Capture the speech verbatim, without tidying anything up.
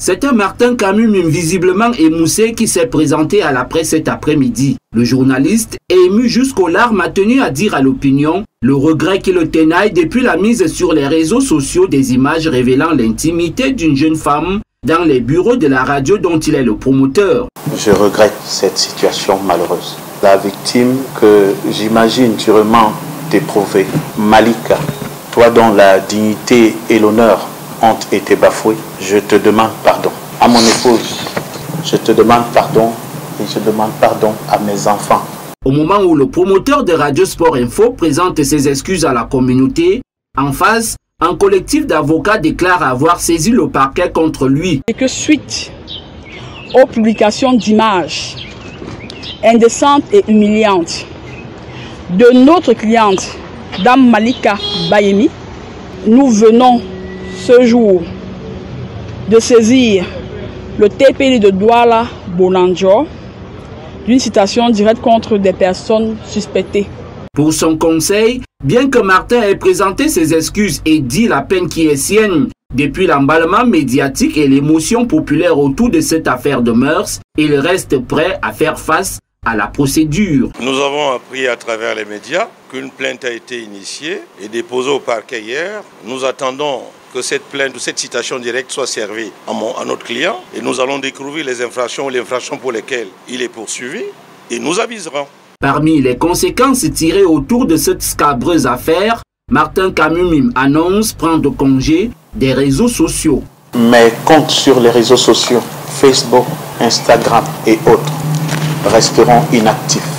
C'est un Martin Kamumim visiblement émoussé qui s'est présenté à la presse cet après-midi. Le journaliste, ému jusqu'aux larmes, a tenu à dire à l'opinion le regret qui le tenaille depuis la mise sur les réseaux sociaux des images révélant l'intimité d'une jeune femme dans les bureaux de la radio dont il est le promoteur. Je regrette cette situation malheureuse. La victime que j'imagine durement éprouver, Malika, toi dont la dignité et l'honneur ont été bafoués, je te demande pardon. À mon épouse, je te demande pardon et je demande pardon à mes enfants. Au moment où le promoteur de Radio Sport Info présente ses excuses à la communauté, en face, un collectif d'avocats déclare avoir saisi le parquet contre lui. Et que suite aux publications d'images indécentes et humiliantes de notre cliente, Dame Malika Bayemi, nous venons ce jour de saisir le T P L de Douala Bonanjo d'une citation directe contre des personnes suspectées. Pour son conseil, bien que Martin ait présenté ses excuses et dit la peine qui est sienne, depuis l'emballement médiatique et l'émotion populaire autour de cette affaire de mœurs, il reste prêt à faire face à la procédure. Nous avons appris à travers les médias qu'une plainte a été initiée et déposée au parquet hier. Nous attendons que cette plainte ou cette citation directe soit servie à, mon, à notre client et nous allons découvrir les infractions ou les infractions pour lesquelles il est poursuivi et nous aviserons. Parmi les conséquences tirées autour de cette scabreuse affaire, Martin Kamumim annonce prendre congé des réseaux sociaux. Mes comptes sur les réseaux sociaux, Facebook, Instagram et autres, resteront inactifs.